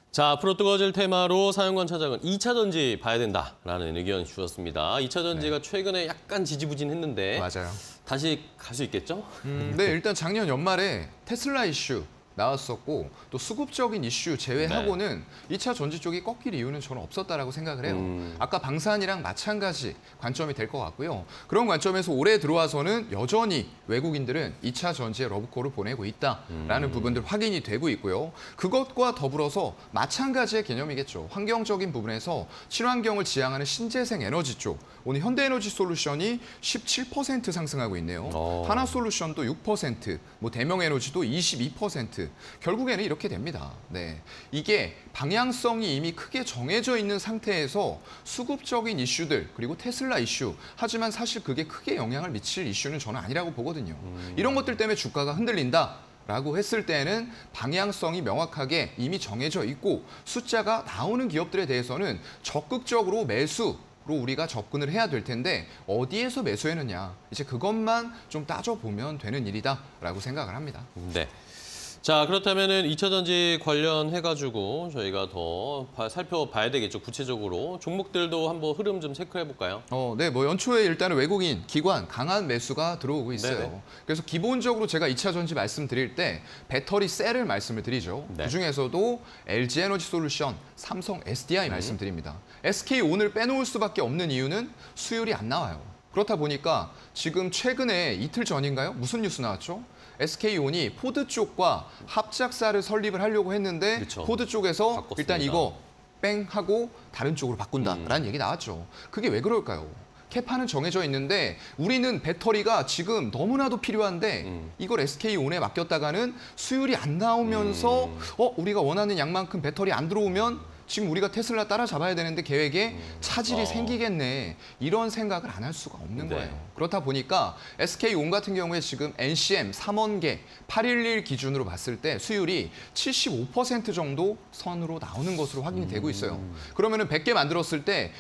자, 앞으로 뜨거워질 테마로 사연관 차장은 2차 전지 봐야 된다라는 의견 주셨습니다. 2차 전지가 최근에 약간 지지부진했는데 맞아요. 다시 갈 수 있겠죠? 네, 일단 작년 연말에 테슬라 이슈 나왔었고 또 수급적인 이슈 제외하고는 2차 전지 쪽이 꺾일 이유는 저는 없었다라고 생각을 해요. 아까 방산이랑 마찬가지 관점이 될 것 같고요. 그런 관점에서 올해 들어와서는 여전히 외국인들은 2차 전지에 러브콜을 보내고 있다라는 부분들 확인이 되고 있고요. 그것과 더불어서 마찬가지의 개념이겠죠. 환경적인 부분에서 친환경을 지향하는 신재생 에너지 쪽, 오늘 현대에너지솔루션이 17% 상승하고 있네요. 하나솔루션도 6%, 뭐 대명에너지도 22%. 결국에는 이렇게 됩니다. 네, 이게 방향성이 이미 크게 정해져 있는 상태에서 수급적인 이슈들 그리고 테슬라 이슈, 하지만 사실 그게 크게 영향을 미칠 이슈는 저는 아니라고 보거든요. 이런 것들 때문에 주가가 흔들린다. 라고 했을 때는 방향성이 명확하게 이미 정해져 있고 숫자가 나오는 기업들에 대해서는 적극적으로 매수로 우리가 접근을 해야 될 텐데 어디에서 매수했느냐, 이제 그것만 좀 따져보면 되는 일이다라고 생각을 합니다. 네. 자, 그렇다면은 2차 전지 관련해가지고 저희가 더 살펴봐야 되겠죠. 구체적으로 종목들도 한번 흐름 좀 체크해볼까요? 네, 뭐 연초에 일단은 외국인, 기관 강한 매수가 들어오고 있어요. 네네. 그래서 기본적으로 제가 2차 전지 말씀드릴 때 배터리 셀을 말씀을 드리죠. 네. 그중에서도 LG에너지솔루션, 삼성 SDI 말씀드립니다. SK 오늘 빼놓을 수밖에 없는 이유는 수율이 안 나와요. 그렇다 보니까 지금 최근에 이틀 전인가요? 무슨 뉴스 나왔죠? SK온이 포드 쪽과 합작사를 설립을 하려고 했는데 그렇죠. 포드 쪽에서 바꿨습니다. 일단 이거 뺑 하고 다른 쪽으로 바꾼다라는 얘기 나왔죠. 그게 왜 그럴까요? 캐파는 정해져 있는데 우리는 배터리가 지금 너무나도 필요한데 이걸 SK온에 맡겼다가는 수율이 안 나오면서 우리가 원하는 양만큼 배터리 안 들어오면 지금 우리가 테슬라 따라잡아야 되는데 계획에 차질이 생기겠네. 이런 생각을 안 할 수가 없는 거예요. 그렇다 보니까 SK온 같은 경우에 지금 NCM 3원계 811 기준으로 봤을 때 수율이 75% 정도 선으로 나오는 것으로 확인이 되고 있어요. 그러면은 100개 만들었을 때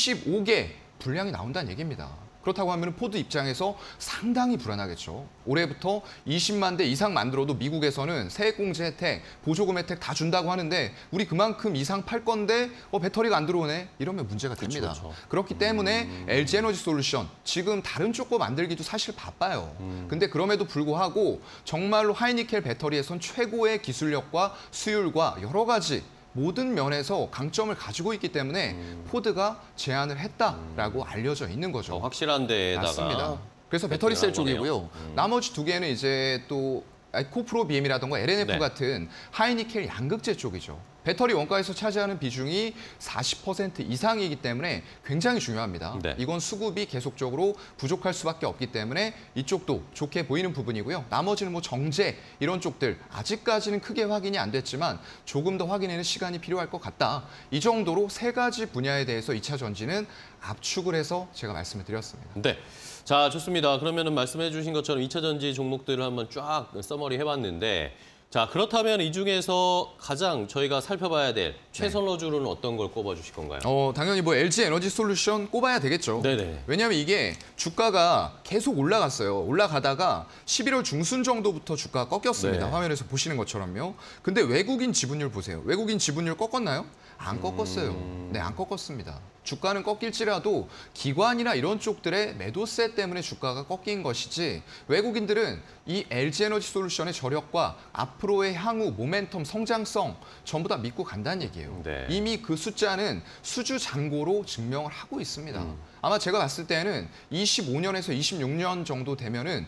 25개 분량이 나온다는 얘기입니다. 그렇다고 하면 포드 입장에서 상당히 불안하겠죠. 올해부터 20만 대 이상 만들어도 미국에서는 세액공제 혜택, 보조금 혜택 다 준다고 하는데 우리 그만큼 이상 팔 건데 배터리가 안 들어오네? 이러면 문제가 됩니다. 그렇죠. 그렇기 때문에 LG에너지솔루션, 지금 다른 쪽 거 만들기도 사실 바빠요. 근데 그럼에도 불구하고 정말로 하이니켈 배터리에선 최고의 기술력과 수율과 여러 가지 모든 면에서 강점을 가지고 있기 때문에 포드가 제안을 했다라고 알려져 있는 거죠. 확실한 데에다가. 맞습니다. 그래서 배터리 셀 쪽이고요. 나머지 두 개는 이제 또 에코프로 BM이라던가 LNF 네. 같은 하이니켈 양극재 쪽이죠. 배터리 원가에서 차지하는 비중이 40% 이상이기 때문에 굉장히 중요합니다. 네. 이건 수급이 계속적으로 부족할 수밖에 없기 때문에 이쪽도 좋게 보이는 부분이고요. 나머지는 뭐 정제 이런 쪽들 아직까지는 크게 확인이 안 됐지만 조금 더 확인에는 시간이 필요할 것 같다. 이 정도로 세 가지 분야에 대해서 2차 전지는 압축을 해서 제가 말씀을 드렸습니다. 네. 자, 좋습니다. 그러면은 말씀해 주신 것처럼 2차 전지 종목들을 한번 쫙 서머리 해봤는데, 자, 그렇다면 이 중에서 가장 저희가 살펴봐야 될 최선로주로는 어떤 걸 꼽아주실 건가요? 당연히 뭐 LG에너지솔루션 꼽아야 되겠죠. 네네. 왜냐하면 이게 주가가 계속 올라갔어요. 올라가다가 11월 중순 정도부터 주가가 꺾였습니다. 네. 화면에서 보시는 것처럼요. 근데 외국인 지분율 보세요. 외국인 지분율 꺾었나요? 안 꺾었어요. 네, 안 꺾었습니다. 주가는 꺾일지라도 기관이나 이런 쪽들의 매도세 때문에 주가가 꺾인 것이지 외국인들은 이 LG에너지솔루션의 저력과 앞으로의 향후 모멘텀, 성장성 전부 다 믿고 간다는 얘기예요. 네. 이미 그 숫자는 수주잔고로 증명을 하고 있습니다. 아마 제가 봤을 때는 25년에서 26년 정도 되면은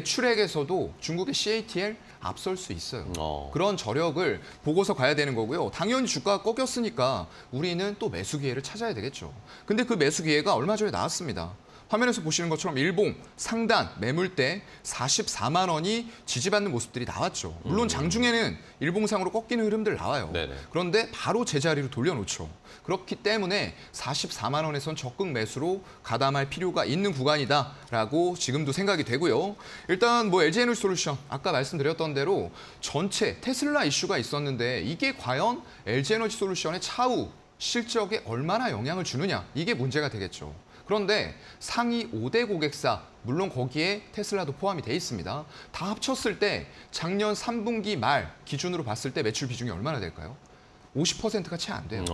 매출액에서도 중국의 CATL 앞설 수 있어요. 그런 저력을 보고서 가야 되는 거고요. 당연히 주가가 꺾였으니까 우리는 또 매수 기회를 찾아야 되겠죠. 근데 그 매수 기회가 얼마 전에 나왔습니다. 화면에서 보시는 것처럼 일봉 상단 매물대 44만 원이 지지받는 모습들이 나왔죠. 물론 장중에는 일봉상으로 꺾이는 흐름들 나와요. 네네. 그런데 바로 제자리로 돌려놓죠. 그렇기 때문에 44만 원에선 적극 매수로 가담할 필요가 있는 구간이다라고 지금도 생각이 되고요. 일단 뭐 LG에너지솔루션 아까 말씀드렸던 대로 전체 테슬라 이슈가 있었는데 이게 과연 LG에너지솔루션의 차후 실적에 얼마나 영향을 주느냐, 이게 문제가 되겠죠. 그런데 상위 5대 고객사, 물론 거기에 테슬라도 포함이 돼 있습니다. 다 합쳤을 때 작년 3분기 말 기준으로 봤을 때 매출 비중이 얼마나 될까요? 50%가 채 안 돼요.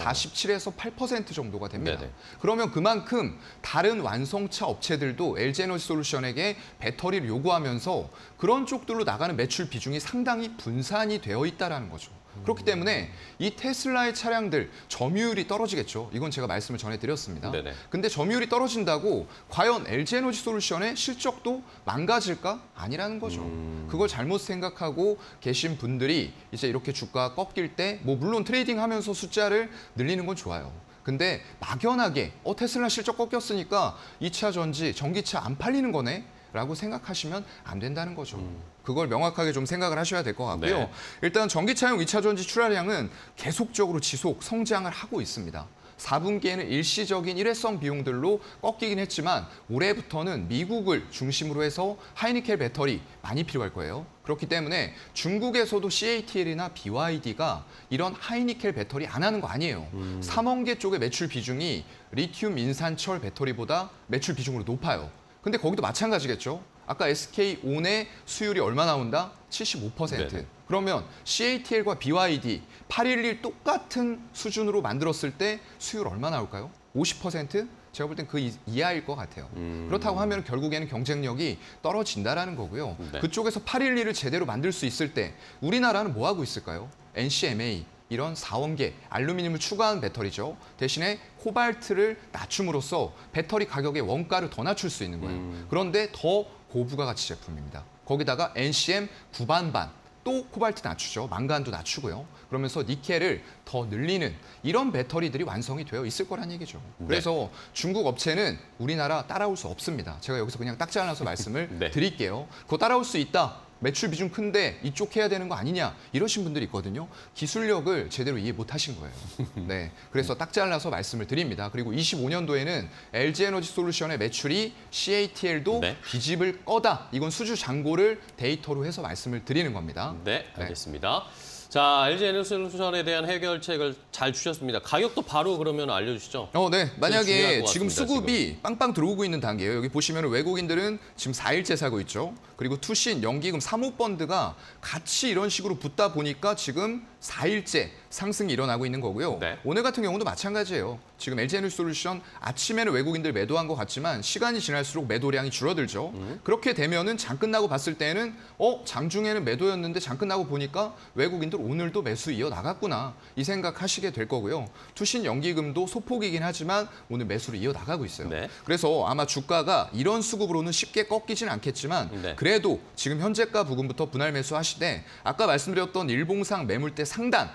47에서 8% 정도가 됩니다. 네네. 그러면 그만큼 다른 완성차 업체들도 LG에너지솔루션에게 배터리를 요구하면서 그런 쪽들로 나가는 매출 비중이 상당히 분산이 되어 있다는 거죠. 그렇기 때문에 이 테슬라의 차량들 점유율이 떨어지겠죠. 이건 제가 말씀을 전해드렸습니다. 네네. 근데 점유율이 떨어진다고 과연 LG에너지솔루션의 실적도 망가질까? 아니라는 거죠. 그걸 잘못 생각하고 계신 분들이 이제 이렇게 주가가 꺾일 때 뭐 물론 트레이딩하면서 숫자를 늘리는 건 좋아요. 근데 막연하게 테슬라 실적 꺾였으니까 2차 전지, 전기차 안 팔리는 거네? 라고 생각하시면 안 된다는 거죠. 그걸 명확하게 좀 생각을 하셔야 될 것 같고요. 네. 일단 전기차용 2차 전지 출하량은 계속적으로 지속 성장을 하고 있습니다. 4분기에는 일시적인 일회성 비용들로 꺾이긴 했지만 올해부터는 미국을 중심으로 해서 하이니켈 배터리 많이 필요할 거예요. 그렇기 때문에 중국에서도 CATL이나 BYD가 이런 하이니켈 배터리 안 하는 거 아니에요. 삼원계 쪽의 매출 비중이 리튬 인산철 배터리보다 매출 비중으로 높아요. 근데 거기도 마찬가지겠죠. 아까 SK온의 수율이 얼마 나온다? 75%. 네네. 그러면 CATL과 BYD 811 똑같은 수준으로 만들었을 때 수율 얼마 나올까요? 50%? 제가 볼 땐 그 이하일 것 같아요. 그렇다고 하면 결국에는 경쟁력이 떨어진다라는 거고요. 네. 그쪽에서 811을 제대로 만들 수 있을 때 우리나라는 뭐 하고 있을까요? NCMA 이런 4원계 알루미늄을 추가한 배터리죠. 대신에 코발트를 낮춤으로써 배터리 가격의 원가를 더 낮출 수 있는 거예요. 그런데 더 고부가가치 제품입니다. 거기다가 NCM 9반반 또 코발트 낮추죠. 망간도 낮추고요. 그러면서 니켈을 더 늘리는 이런 배터리들이 완성이 되어 있을 거란 얘기죠. 그래서 중국 업체는 우리나라 따라올 수 없습니다. 제가 여기서 그냥 딱 잘라서 말씀을 네. 드릴게요. 그거 따라올 수 있다. 매출 비중 큰데 이쪽 해야 되는 거 아니냐 이러신 분들이 있거든요. 기술력을 제대로 이해 못 하신 거예요. 네, 그래서 딱 잘라서 말씀을 드립니다. 그리고 25년도에는 LG에너지솔루션의 매출이 CATL도 네. 기집을 꺼다. 이건 수주 잔고를 데이터로 해서 말씀을 드리는 겁니다. 네, 알겠습니다. 자, LG에너지솔루션에 대한 해결책을 잘 주셨습니다. 가격도 바로 그러면 알려주시죠. 네. 중요할 만약에 것 지금 같습니다, 수급이 빵빵 들어오고 있는 단계예요. 여기 보시면 외국인들은 지금 4일째 사고 있죠. 그리고 투신, 연기금, 사모펀드가 같이 이런 식으로 붙다 보니까 지금 4일째 상승이 일어나고 있는 거고요. 네. 오늘 같은 경우도 마찬가지예요. 지금 LG에너지솔루션 아침에는 외국인들 매도한 것 같지만 시간이 지날수록 매도량이 줄어들죠. 그렇게 되면은 장 끝나고 봤을 때는 장중에는 매도였는데 장 끝나고 보니까 외국인들 오늘도 매수 이어 나갔구나 이 생각하시게 될 거고요. 투신 연기금도 소폭이긴 하지만 오늘 매수를 이어 나가고 있어요. 네. 그래서 아마 주가가 이런 수급으로는 쉽게 꺾이진 않겠지만 네. 그래도 지금 현재가 부근부터 분할 매수하시되 아까 말씀드렸던 일봉상 매물대 상단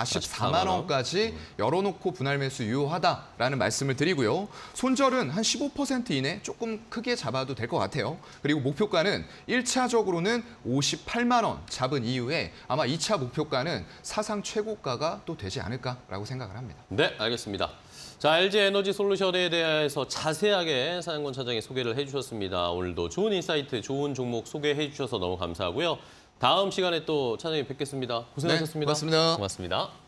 44만 원까지 열어놓고 분할 매수 유효하다라는 말씀을 드리고요. 손절은 한 15% 이내 조금 크게 잡아도 될 것 같아요. 그리고 목표가는 1차적으로는 58만 원 잡은 이후에 아마 2차 목표가는 사상 최고가가 또 되지 않을까라고 생각을 합니다. 네, 알겠습니다. 자, LG에너지솔루션에 대해서 자세하게 사연권 차장이 소개를 해주셨습니다. 오늘도 좋은 인사이트, 좋은 종목 소개해 주셔서 너무 감사하고요. 다음 시간에 또 차장님 뵙겠습니다. 고생하셨습니다. 네, 고맙습니다. 고맙습니다.